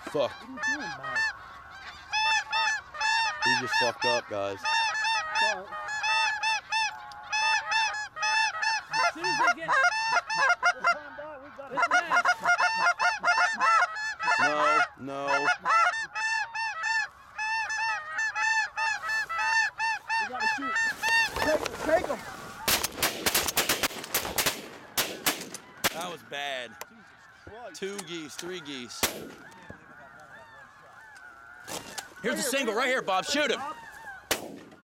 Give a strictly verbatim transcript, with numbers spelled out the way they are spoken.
Fuck. What are you doing, Mike? He just fucked up, guys. Sorry. As soon as they get this match. No, no. We gotta shoot. Take him, take him. That was bad. Two geese, three geese. Here's a single right here, Bob. Shoot him.